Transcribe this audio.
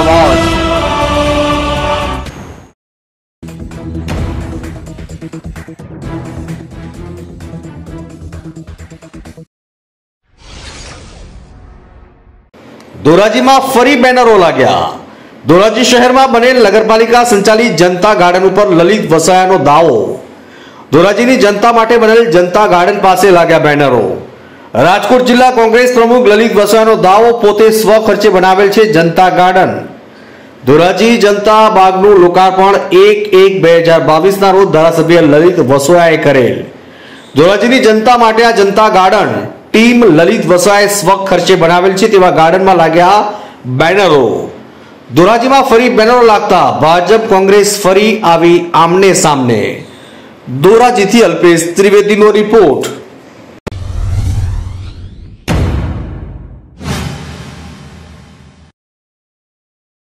અવાજ। ધોરાજીમાં ફરી બેનરો લાગ્યા। ધોરાજી શહેરમાં બનેલ નગરપાલિકા સંચાલિત જનતા ગાર્ડન ઉપર લલિત વસાયાનો દાવો। ધોરાજીની જનતા માટે બનેલ જનતા ગાર્ડન પાસે લાગ્યા બેનરો। રાજકોટ જિલ્લા કોંગ્રેસ પ્રમુખ લલિત વસાયાનો દાવો, પોતે સ્વખર્ચે બનાવેલ છે જનતા ગાર્ડન। ધોરાજી જનતા બાગનું લોકાર્પણ 1/1/2022 રોજ ધારાસભ્ય લલિત વસોયાએ કરેલ। ધોરાજીની જનતા માટે આ જનતા ગાર્ડન ટીમ લલિત વસાયાએ સ્વખર્ચે બનાવેલ છે તેવા ગાર્ડનમાં લાગ્યા બેનરો। ધોરાજીમાં ફરી બેનરો લાગતા ભાજપ કોંગ્રેસ ફરી આવી આમને સામને। ધોરાજીથી અલ્પેશ ત્રિવેદીનો રિપોર્ટ।